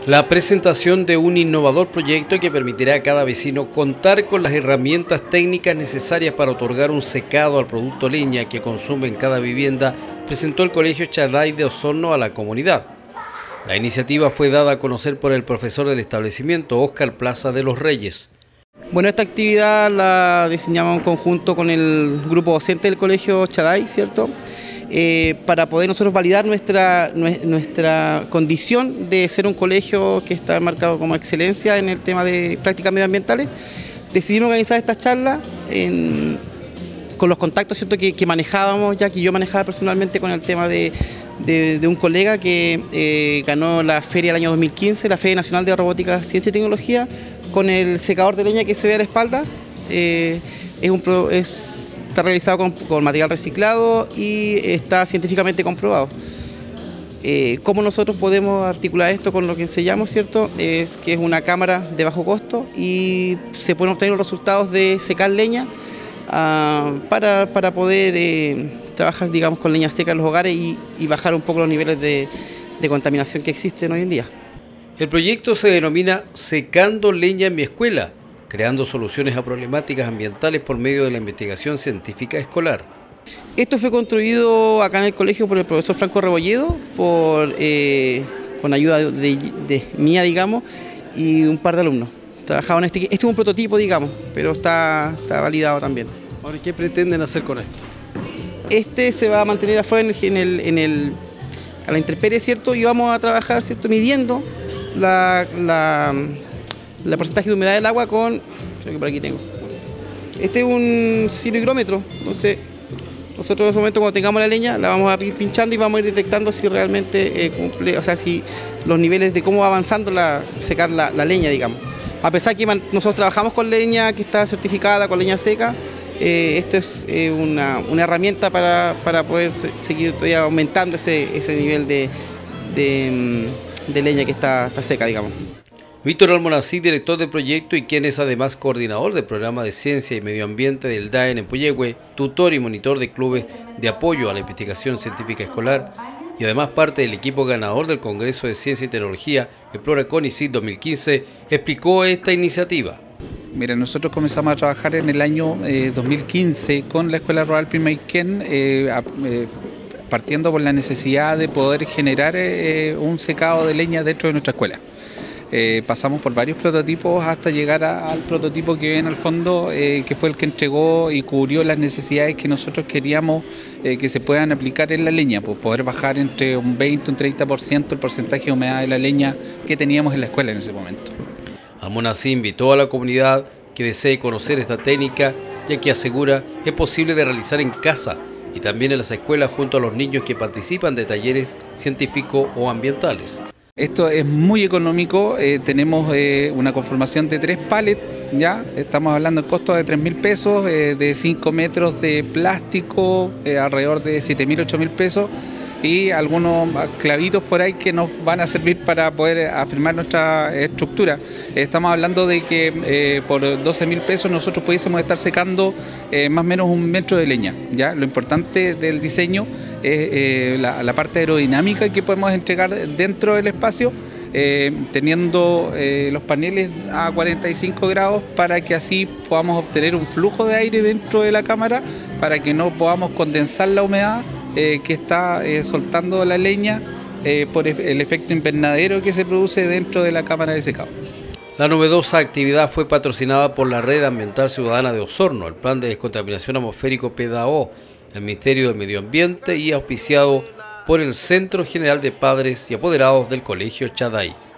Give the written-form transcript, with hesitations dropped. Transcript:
La presentación de un innovador proyecto que permitirá a cada vecino contar con las herramientas técnicas necesarias para otorgar un secado al producto leña que consume en cada vivienda, presentó el Colegio Chaday de Osorno a la comunidad. La iniciativa fue dada a conocer por el profesor del establecimiento, Óscar Plaza de los Reyes. Bueno, esta actividad la diseñamos en conjunto con el grupo docente del Colegio Chaday, ¿cierto? Para poder nosotros validar nuestra condición de ser un colegio que está marcado como excelencia en el tema de prácticas medioambientales. Decidimos organizar esta charla con los contactos, ¿cierto?, que manejábamos, ya que yo manejaba personalmente con el tema de un colega que ganó la feria del año 2015, la Feria Nacional de Robótica, Ciencia y Tecnología, con el secador de leña que se ve a la espalda. Está realizado con material reciclado y está científicamente comprobado. ¿Cómo nosotros podemos articular esto con lo que enseñamos, cierto? Es que es una cámara de bajo costo y se pueden obtener los resultados de secar leña para poder trabajar, digamos, con leña seca en los hogares y bajar un poco los niveles de contaminación que existen hoy en día. El proyecto se denomina Secando Leña en mi Escuela, creando soluciones a problemáticas ambientales por medio de la investigación científica escolar. Esto fue construido acá en el colegio por el profesor Franco Rebolledo, con ayuda de mía, digamos, y un par de alumnos. Trabajaban este es un prototipo, digamos, pero está validado también. Ahora, ¿qué pretenden hacer con esto? Este se va a mantener afuera a la intemperie, ¿cierto? Y vamos a trabajar, ¿cierto?, midiendo el porcentaje de humedad del agua con, creo que por aquí tengo. Este es un silo-higrómetro, entonces nosotros en ese momento, cuando tengamos la leña, la vamos a ir pinchando y vamos a ir detectando si realmente cumple, o sea, si los niveles de cómo va avanzando secar la leña, digamos. A pesar que nosotros trabajamos con leña que está certificada, con leña seca, esto es una herramienta para poder seguir todavía aumentando ese nivel de leña que está seca, digamos. Víctor Almonacid, director del proyecto y quien es además coordinador del programa de Ciencia y Medio Ambiente del DAEN en Puyehue, tutor y monitor de clubes de apoyo a la investigación científica escolar y además parte del equipo ganador del Congreso de Ciencia y Tecnología Explora CONICYT 2015, explicó esta iniciativa. Mira, nosotros comenzamos a trabajar en el año 2015 con la Escuela Rural Primaiquén, partiendo por la necesidad de poder generar un secado de leña dentro de nuestra escuela. Pasamos por varios prototipos hasta llegar al prototipo que ven al fondo, que fue el que entregó y cubrió las necesidades que nosotros queríamos que se puedan aplicar en la leña, pues poder bajar entre un 20 y un 30% el porcentaje de humedad de la leña que teníamos en la escuela en ese momento. Almonacid invitó a la comunidad que desee conocer esta técnica, ya que asegura es posible de realizar en casa y también en las escuelas junto a los niños que participan de talleres científicos o ambientales. Esto es muy económico, tenemos una conformación de 3 pallets, ya estamos hablando de costos de 3.000 pesos, de 5 metros de plástico, alrededor de 7.000, 8.000 pesos y algunos clavitos por ahí que nos van a servir para poder afirmar nuestra estructura. Estamos hablando de que por 12.000 pesos nosotros pudiésemos estar secando más o menos 1 metro de leña, ¿ya? Lo importante del diseño es la parte aerodinámica que podemos entregar dentro del espacio, teniendo los paneles a 45 grados para que así podamos obtener un flujo de aire dentro de la cámara para que no podamos condensar la humedad que está soltando la leña por el efecto invernadero que se produce dentro de la cámara de secado. La novedosa actividad fue patrocinada por la Red Ambiental Ciudadana de Osorno, el Plan de Descontaminación Atmosférico PDAO, el Ministerio del Medio Ambiente y auspiciado por el Centro General de Padres y Apoderados del Colegio Chaday.